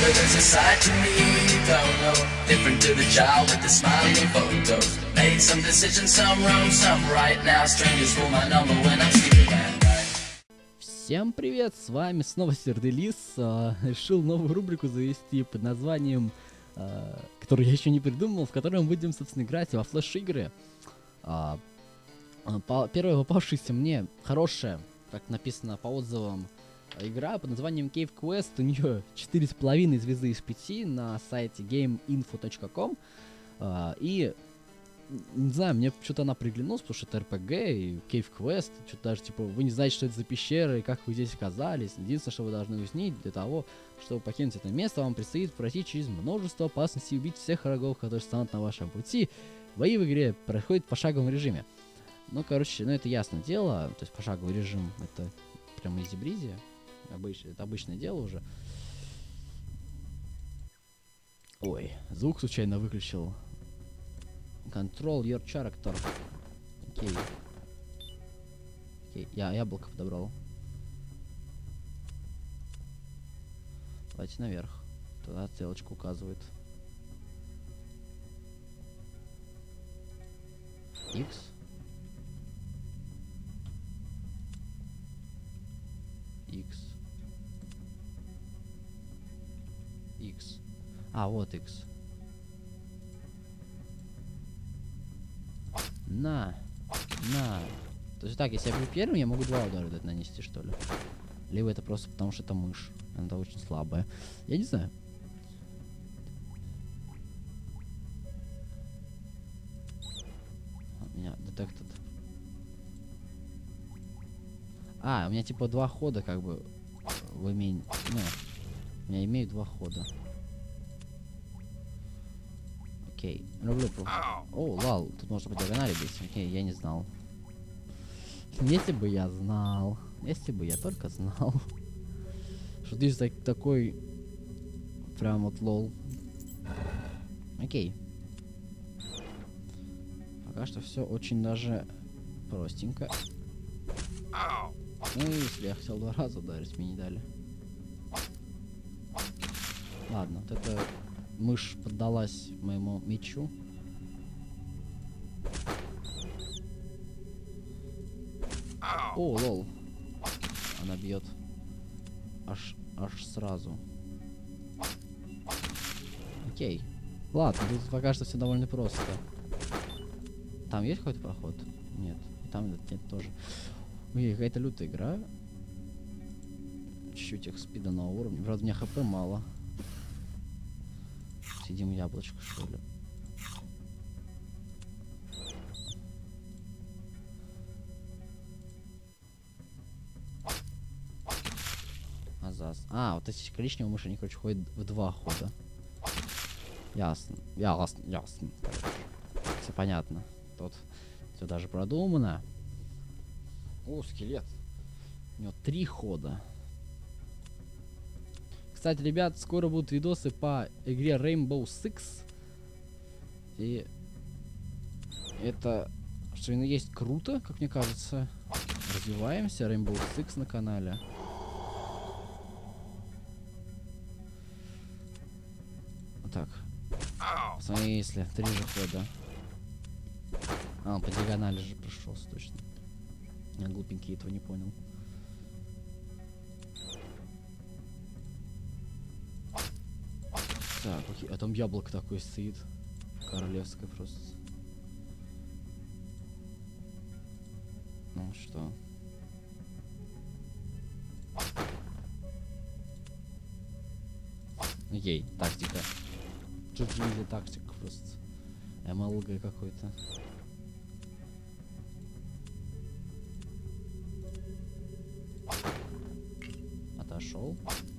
but there's a side to me you don't know. Different to the child with the smiling photos. Made some decisions, some wrong, some right. Now strangers rule my number when I'm sleeping at night. Всем привет, с вами снова Серделис. Решил новую рубрику завести под названием, которую я еще не придумал, в которой мы будем, собственно, играть во флеш-игры. Первая попавшаяся мне хорошая, как написано по отзывам, игра под названием Cave Quest. У нее 4,5 звезды из 5 на сайте gameinfo.com. И не знаю, мне что-то она приглянулась, потому что это RPG и Cave Quest. Что-то даже типа вы не знаете, что это за пещера и как вы здесь оказались. Единственное, что вы должны уяснить, для того, чтобы покинуть это место, вам предстоит пройти через множество опасностей и убить всех врагов, которые станут на вашем пути. Бои в игре происходят в пошаговом режиме. Ну, короче, это ясное дело. То есть пошаговый режим это прям изи-бризи. Это обычное дело уже. Ой, звук случайно выключил. Control your character. Окей. Я яблоко подобрал. Давайте наверх. Туда стрелочка указывает. X. X. X. А, вот X. На. То есть так, если я буду первым, я могу 2 удара нанести, что ли? Либо это просто потому, что это мышь. Она очень слабая. Я не знаю. У меня детектор. У меня типа 2 хода, как бы. У меня имеют 2 хода. Окей. Люблю просто. О, лал, тут можно по диагонали бить. Окей, я не знал. Если бы я знал. Если бы я только знал. Что здесь такой. Прям вот лол. Окей. Пока что все очень даже простенько. Ну и если я хотел 2 раза ударить, мне не дали. Ладно, вот это мышь поддалась моему мечу. О, лол. Она бьет. Аж сразу. Окей. Ладно, тут пока что все довольно просто. Там есть какой-то проход? Нет. Там нет тоже. Ой, какая-то лютая игра. Чуть-чуть их спида на уровне. Правда, у меня хп мало. Съедим яблочко, что ли. Азас. Вот эти коричневые мыши, они, короче, ходят в 2 хода. Ясно. Все понятно. Тут все даже продумано. О, скелет. У него 3 хода. Кстати, ребят, скоро будут видосы по игре Rainbow Six. И это, что и есть, круто, как мне кажется. Развиваемся. Rainbow Six на канале. Вот так. Посмотри, если 3 же хода. Он по диагонали же пришелся, точно. Я глупенький этого не понял. Так, окей. А там яблоко такое стоит. Королевское просто. Ну что? Окей, тактика. GG тактика просто. МЛГ какой-то. Отошел.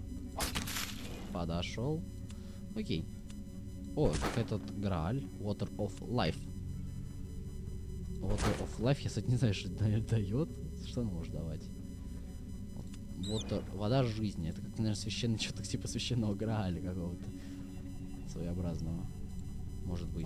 Подошел. Окей. О, этот Грааль. Water of Life. Water of Life, я, кстати, не знаю, что это дает. Что он может давать? Вода жизни. Это как, наверное, священный, что-то типа священного Грааля какого-то. Своеобразного. Может быть.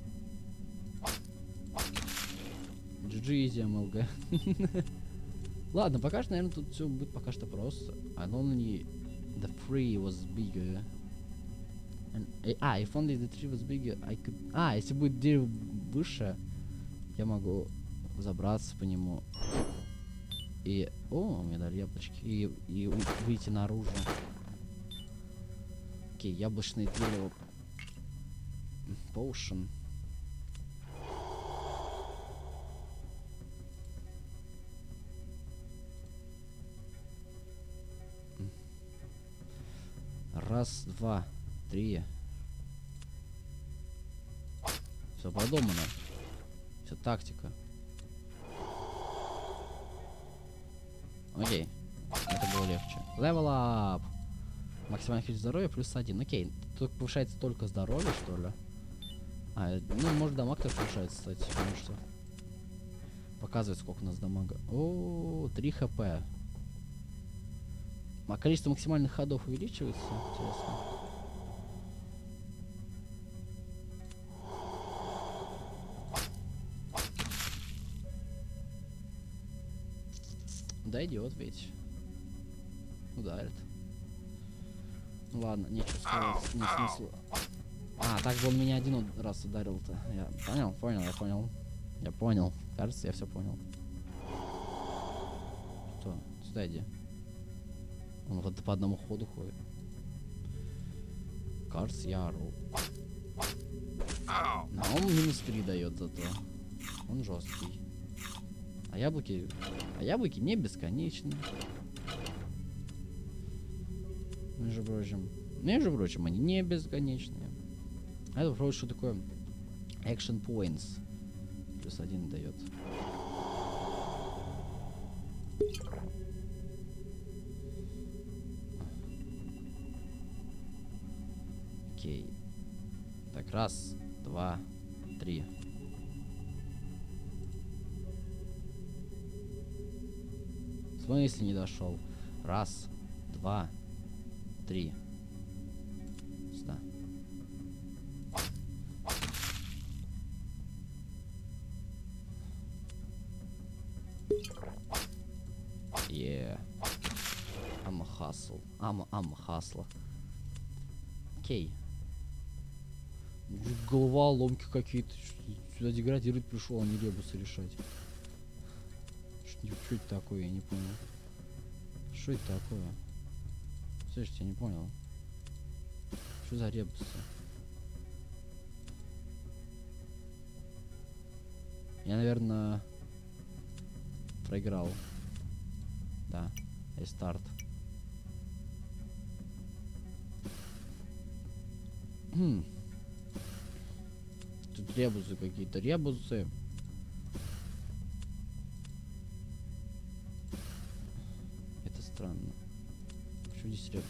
GG, MLG. Ладно, пока что, наверное, тут все будет пока что просто. And only the tree was bigger. If only the tree was bigger, I could... если будет дерево выше, я могу забраться по нему. И... О, у меня дали яблочки. И выйти наружу. Окей, яблочное дерево. Potion. Раз, два, три. Все продумано. Все тактика. Окей. Это было легче. Level up. Максимальный количество здоровья плюс 1. Окей. Тут повышается только здоровье, что ли? Ну, может, дамаг тоже повышается, кстати. Потому что показывает, сколько у нас дамага. О, 3 хп. А количество максимальных ходов увеличивается? Интересно. Да идет ведь. Ударит. Ну ладно, нечего сказать. Нет смысла. Так бы он меня один раз ударил-то. Я понял. Я понял. Кажется, я все понял. Что? Сюда иди. Он вот по одному ходу ходит. Кажется, я ору. А он минус 3 дает зато. Он жесткий. А яблоки не бесконечны. Между прочим, они не бесконечные. А это вроде что такое? Action points. Плюс 1 дает. Окей. Так, раз, два, три. В смысле не дошел? Раз, два, три. Сюда. Yeah. I'm a hustle. I'm a hustler. Окей. Голова, ломки какие-то. Сюда деградировать пришел, а не ребусы решать. Что это такое, я не понял. Что это такое? Слушайте, я не понял. Что за ребусы? Я, наверное, проиграл. Да, и старт. Тут ребусы какие-то, ребусы. Это странно. Что здесь ребус?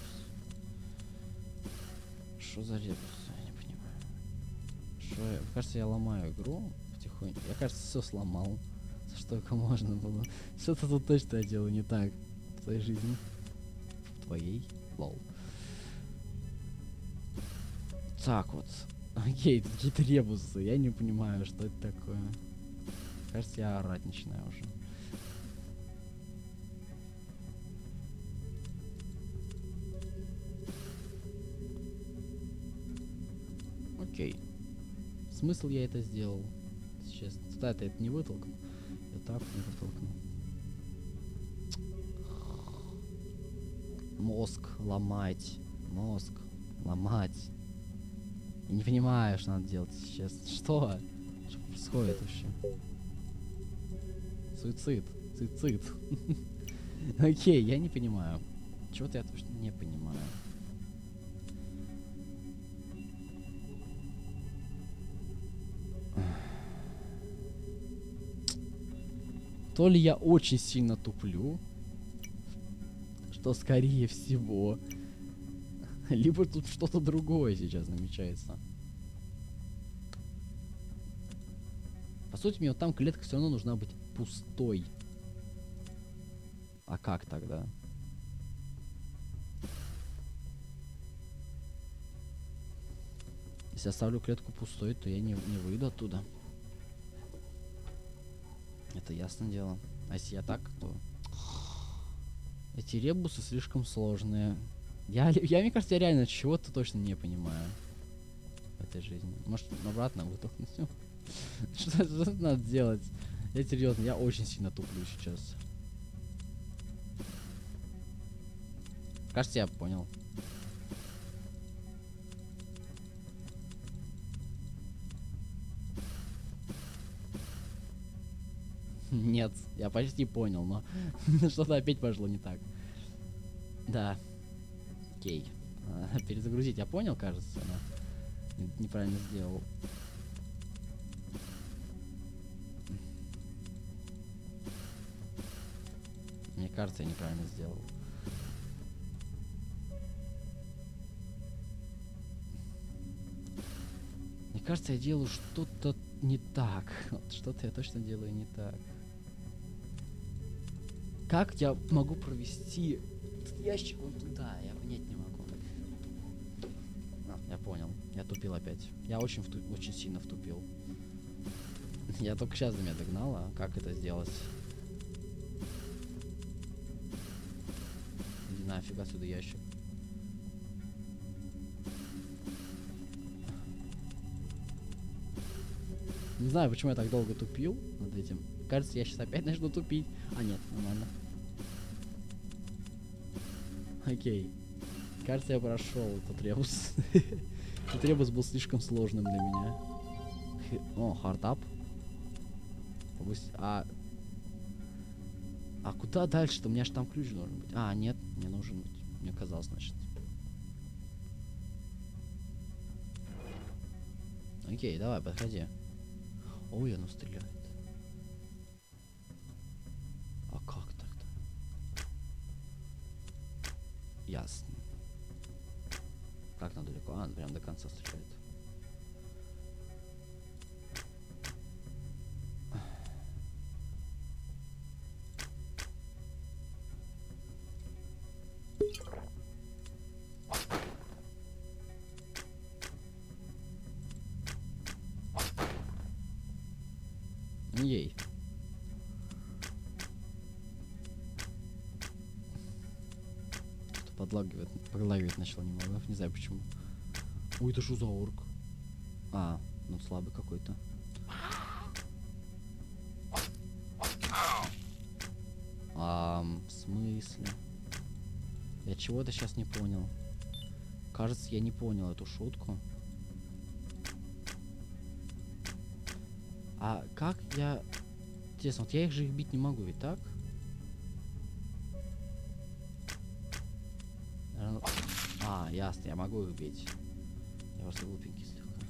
Что за ребус? Я не понимаю. Кажется, я ломаю игру потихоньку. Я, кажется, все сломал. Что только можно было. Что-то тут точно я делаю не так в твоей жизни. В твоей? Лол. Так вот. Окей, какие-то ребусы. Я не понимаю, что это такое. Кажется, я орать начинаю уже. Окей. Смысл я это сделал. Сейчас. Сюда-то это не вытолкну. Я так не вытолкну. Мозг ломать. Мозг ломать. Я не понимаю, что надо делать сейчас. Что? Что происходит вообще? Суицид. Суицид. Окей, я не понимаю. Чего-то я точно не понимаю. То ли я очень сильно туплю, что скорее всего, либо тут что-то другое сейчас намечается. По сути, мне вот там клетка все равно нужна быть пустой. А как тогда? Если оставлю клетку пустой, то я не выйду оттуда. Это ясное дело. А если я так, то... Эти ребусы слишком сложные. Мне кажется, я реально чего-то точно не понимаю в этой жизни. Может, обратно вытолкнуть? Что надо делать? Я серьезно, я очень сильно туплю сейчас. Кажется, я понял. Нет, я почти понял, но что-то опять пошло не так. Да. Окей. Перезагрузить я понял, кажется, но неправильно сделал. Мне кажется, я неправильно сделал. Мне кажется, я делаю что-то не так. Вот что-то я точно делаю не так. Как я могу провести этот ящик вон туда? Я понять не могу. Я понял. Я тупил опять. Я очень сильно втупил. Я только сейчас до меня догнал, а как это сделать? Иди нафиг отсюда ящик. Не знаю, почему я так долго тупил над этим. Кажется, я сейчас опять начну тупить. А нет, нормально. Окей. Кажется, я прошел этот ребус. Этот ребус был слишком сложным для меня. О, хардап. А куда дальше-то? У меня же там ключ должен быть. А, нет, не нужен быть. Мне казалось, значит. Окей, давай, подходи. Ой, оно стреляет. А как так-то? Ясно. Как надо далеко? А, прям до конца стреляет. Ей. Что подлагивает начало немного. Не знаю почему. Ой, это что за орк? А, ну слабый какой-то. В смысле? Я чего-то сейчас не понял. Кажется, я не понял эту шутку. А как я... Интересно, вот я их же бить не могу, ведь так? А, ясно, я могу их бить. Я просто глупенький слегка.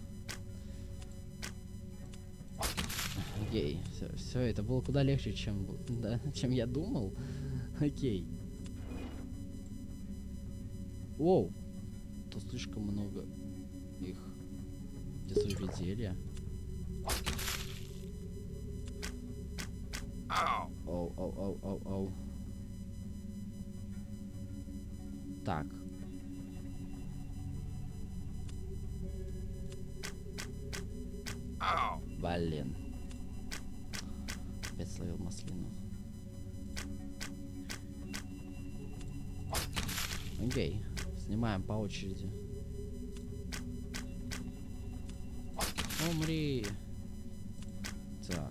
Окей, все, это было куда легче, чем, да, чем я думал. Окей. Воу. Тут слишком много их. Где зелья? Оу. Так. Блин. Опять словил маслину. Окей. Снимаем по очереди. Умри. Так.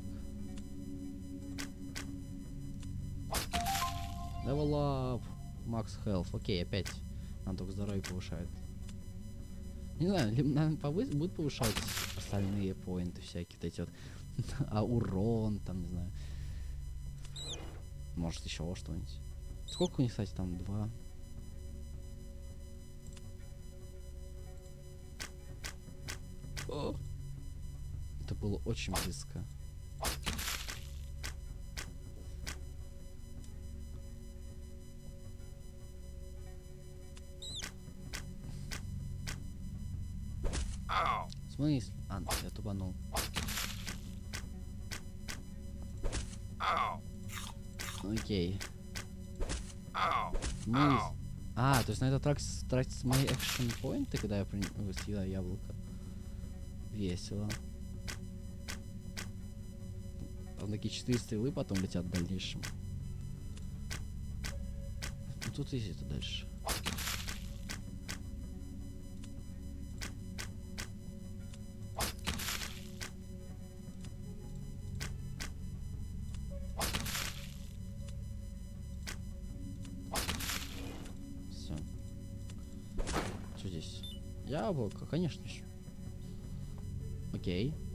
Level up. Max health. Окей, опять. Нам только здоровье повышает. Не знаю, наверное, будет повышать остальные поинты всякие, вот эти вот. А урон, там, не знаю. Может, еще что-нибудь. Сколько у них, кстати, там? 2. О! Это было очень близко. В смысле? А, я тупанул. Окей. А, то есть на это тратятся мои экшен поинты, когда я съедаю яблоко. Весело. Там такие 4 стрелы потом летят в дальнейшем. тут изи-то дальше? Все. Что здесь? Яблоко, конечно же. Окей.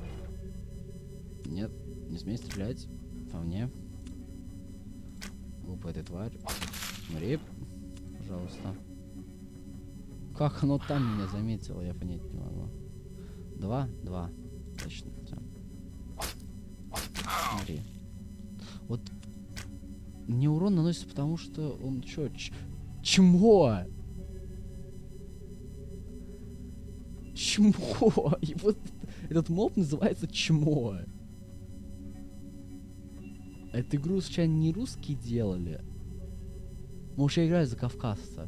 Нет, не смей стрелять по мне. Глупая ты тварь. Умри, пожалуйста. Как оно там меня заметило, я понять не могу. 2. Точно. Всё. Смотри. Вот мне урон наносится, потому что он чё? Чмо? Чмо? И вот этот моб называется Чмо. Эту игру случайно не русские делали? Может, я играю за кавказца?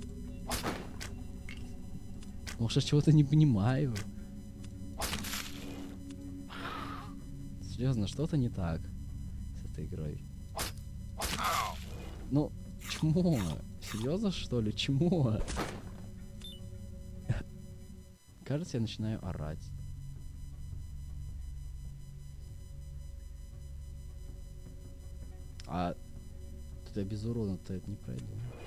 Может, я чего-то не понимаю? Серьезно, что-то не так с этой игрой. Ну, чмо? Серьезно, что ли? Чмо? Кажется, я начинаю орать. А тут я без урона-то это не пройду.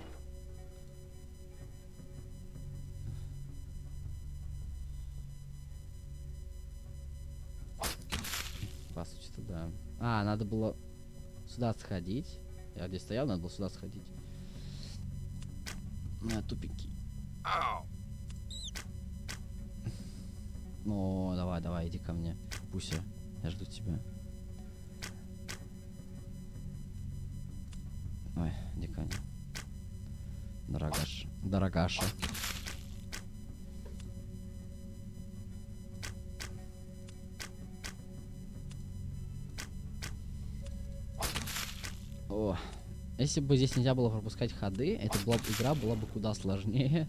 По сути-то да. А, надо было сюда сходить. Я здесь стоял, надо было сюда сходить. Тупики. Ну, давай, иди ко мне. Пуся, я жду тебя. Ой, иди ко мне. Дорогаша. О, если бы здесь нельзя было пропускать ходы, игра была бы куда сложнее.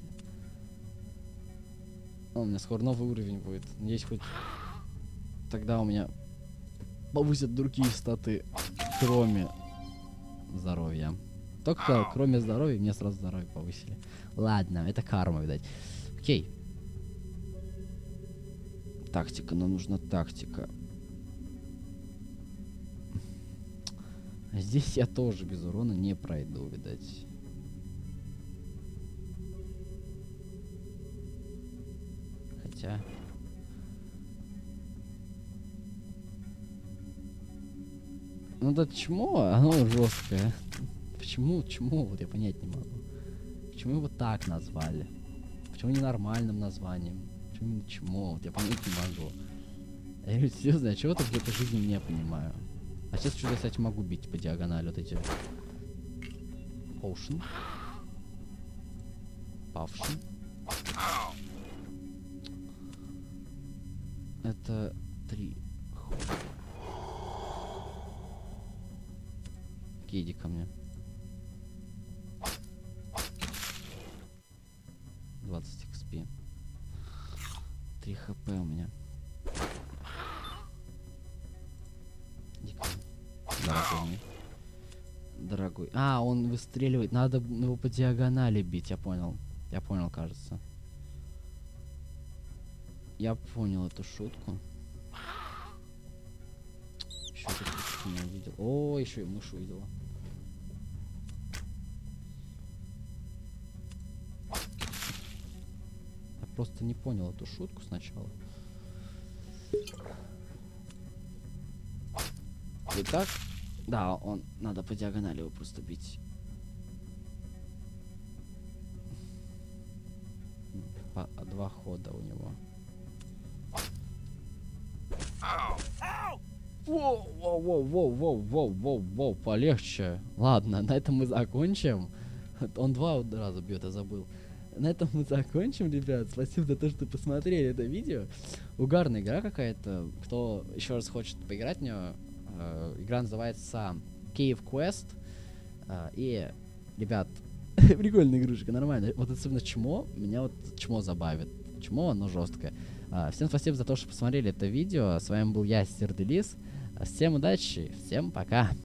О, у меня скоро новый уровень будет. Надеюсь, хоть тогда у меня повысят другие статы, кроме здоровья. Только кроме здоровья, мне сразу здоровье повысили. Ладно, это карма, видать. Окей. Тактика, нам нужна тактика. Здесь я тоже без урона не пройду, видать. Хотя... Ну да чмо, оно жесткое. Почему чмо, вот я понять не могу. Почему его так назвали? Почему не нормальным названием? Почему не чмо, вот я понять не могу. Я говорю, серьезно, я чего-то в этой жизни не понимаю. А сейчас что-то, кстати, могу бить по диагонали вот эти. Potion. Павшин. Это 3. Окей, иди ко мне. 20 XP. 3 хп у меня. Иди ко мне. Дорогой. Дорогой. А, он выстреливает. Надо его по диагонали бить, я понял. Я понял, кажется. Я понял эту шутку. Еще тут не увидел. О, еще и мышь увидела. Я просто не понял эту шутку сначала. Итак, да, он надо по диагонали его просто бить. Два хода у него. Воу, полегче. Ладно, на этом мы закончим. Он 2 раза бьет, я забыл. На этом мы закончим, ребят. Спасибо за то, что посмотрели это видео. Угарная игра какая-то. Кто еще раз хочет поиграть в нее, игра называется Cave Quest. И, ребят, прикольная игрушка, нормально. Вот особенно чмо, меня вот чмо забавит. Чмо, оно жесткое. Всем спасибо за то, что посмотрели это видео. С вами был я, Сирделис. Всем удачи, всем пока.